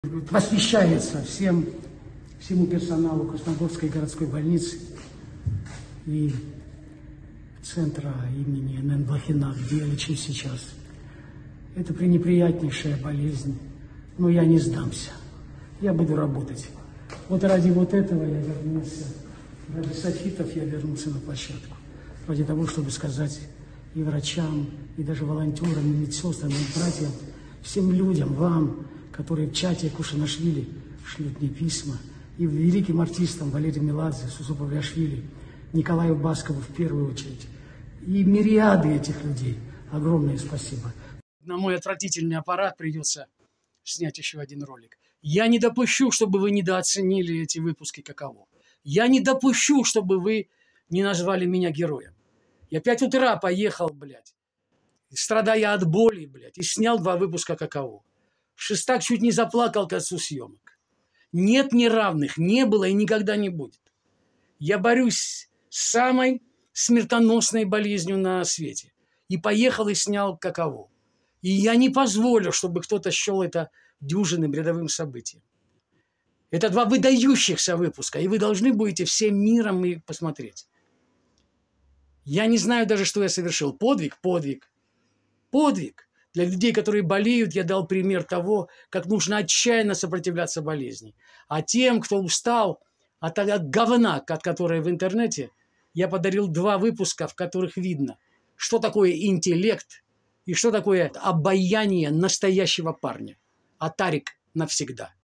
Посвящается всему персоналу Красногорской городской больницы и центра имени Н.Н. Блохина, где я лечусь сейчас. Это пренеприятнейшая болезнь, но я не сдамся. Я буду работать. Вот ради вот этого я вернулся, ради софитов я вернулся на площадку. Ради того, чтобы сказать и врачам, и даже волонтерам, и медсестрам, и братьям, всем людям, вам, которые в чате Кушанашвили шлют мне письма, и великим артистам Валерию Меладзе, Сусу Павлиашвили, Николаю Баскову в первую очередь, и мириады этих людей. Огромное спасибо. На мой отвратительный аппарат придется снять еще один ролик. Я не допущу, чтобы вы недооценили эти выпуски «Каково». Я не допущу, чтобы вы не назвали меня героем. Я 5 утра поехал, блядь, страдая от боли, блядь, и снял 2 выпуска «Каково». Шестак чуть не заплакал к концу съемок. Нет неравных, не было и никогда не будет. Я борюсь с самой смертоносной болезнью на свете. И поехал и снял «Каково». И я не позволю, чтобы кто-то счел это дюжинным рядовым событием. Это 2 выдающихся выпуска, и вы должны будете всем миром и посмотреть. Я не знаю даже, что я совершил. Подвиг. Для людей, которые болеют, я дал пример того, как нужно отчаянно сопротивляться болезни. А тем, кто устал от говна, от которой в интернете, я подарил 2 выпуска, в которых видно, что такое интеллект и что такое обаяние настоящего парня. А Тарик навсегда.